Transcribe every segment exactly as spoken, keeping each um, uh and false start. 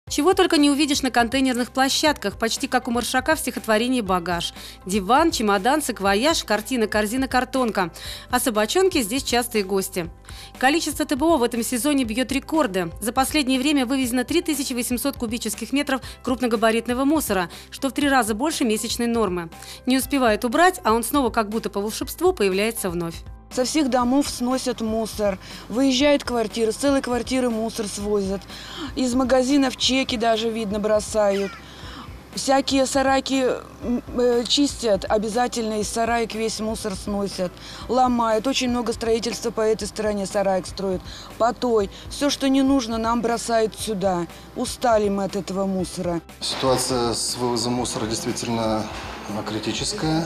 Чего только не увидишь на контейнерных площадках, почти как у Маршака в стихотворении «Багаж». Диван, чемодан, саквояж, картина, корзина, картонка. А собачонки здесь частые гости. Количество ТБО в этом сезоне бьет рекорды. За последнее время вывезено три тысячи восемьсот кубических метров крупногабаритного мусора, что в три раза больше месячной нормы. Не успевает убрать, а он снова как будто по волшебству появляется вновь. Со всех домов сносят мусор, выезжают квартиры, с целой квартиры мусор свозят. Из магазинов чеки даже, видно, бросают. Всякие сарайки э, чистят, обязательно из сараек весь мусор сносят, ломают. Очень много строительства по этой стороне, сараек строят, по той. Все, что не нужно, нам бросают сюда. Устали мы от этого мусора. Ситуация с вывозом мусора действительно критическая.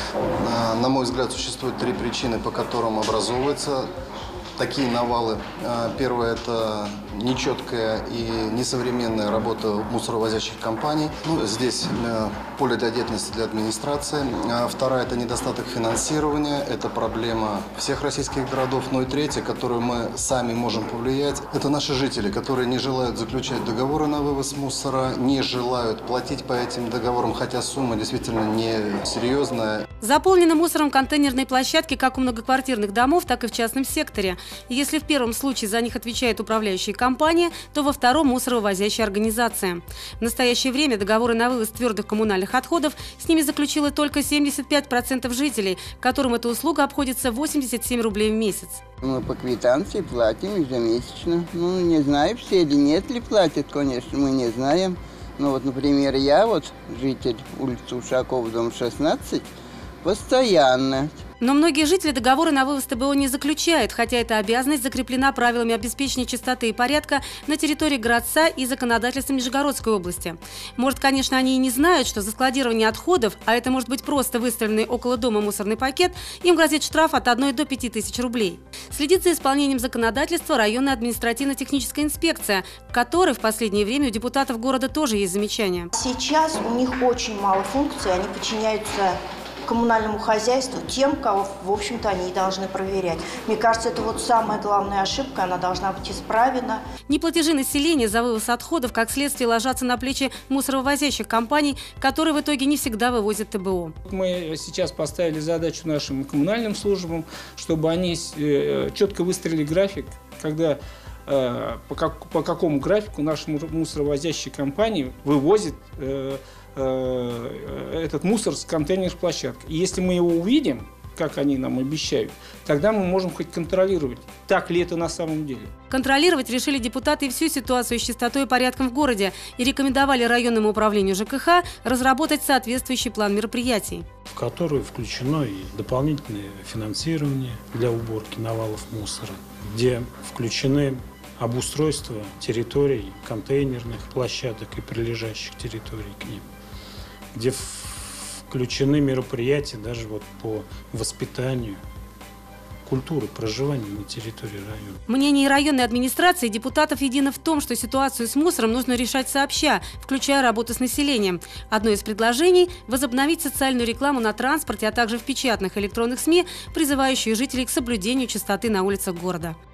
На мой взгляд, существует три причины, по которым образовываются такие навалы. Первое – это нечеткая и несовременная работа мусоровозящих компаний. Ну, здесь поле для деятельности для администрации. Вторая – это недостаток финансирования. Это проблема всех российских городов. Ну и третья, которую мы сами можем повлиять, это наши жители, которые не желают заключать договоры на вывоз мусора, не желают платить по этим договорам, хотя сумма действительно несерьезная. Заполнены мусором контейнерные площадки как у многоквартирных домов, так и в частном секторе. И если в первом случае за них отвечает управляющая компания, то во втором – мусоровозящая организация. В настоящее время договоры на вывоз твердых коммунальных отходов с ними заключило только семьдесят пять процентов жителей, которым эта услуга обходится восемьдесят семь рублей в месяц. Мы по квитанции платим ежемесячно. Ну, не знаю, все или нет ли платят, конечно, мы не знаем. Ну вот, например, я вот, житель улицы Ушакова, дом шестнадцать, постоянно. Но многие жители договоры на вывоз ТБО не заключают, хотя эта обязанность закреплена правилами обеспечения чистоты и порядка на территории городца и законодательством Нижегородской области. Может, конечно, они и не знают, что за складирование отходов, а это может быть просто выставленный около дома мусорный пакет, им грозит штраф от одной до пяти тысяч рублей. Следит за исполнением законодательства районная административно-техническая инспекция, к которой в последнее время у депутатов города тоже есть замечания. Сейчас у них очень мало функций, они подчиняются коммунальному хозяйству, тем, кого, в общем-то, они и должны проверять. Мне кажется, это вот самая главная ошибка, она должна быть исправлена. Неплатежи населения за вывоз отходов, как следствие, ложатся на плечи мусоровозящих компаний, которые в итоге не всегда вывозят ТБО. Мы сейчас поставили задачу нашим коммунальным службам, чтобы они четко выстроили график, когда по, как, по какому графику наши мусоровозящие компании вывозят этот мусор с контейнерных площадок. И если мы его увидим, как они нам обещают, тогда мы можем хоть контролировать, так ли это на самом деле. Контролировать решили депутаты и всю ситуацию с чистотой и порядком в городе и рекомендовали районному управлению ЖКХ разработать соответствующий план мероприятий, в который включено и дополнительное финансирование для уборки навалов мусора, где включены обустройство территорий контейнерных площадок и прилежащих территорий к ним, где включены мероприятия даже вот по воспитанию культуры проживания на территории района. Мнение районной администрации и депутатов едино в том, что ситуацию с мусором нужно решать сообща, включая работу с населением. Одно из предложений – возобновить социальную рекламу на транспорте, а также в печатных электронных СМИ, призывающую жителей к соблюдению чистоты на улицах города.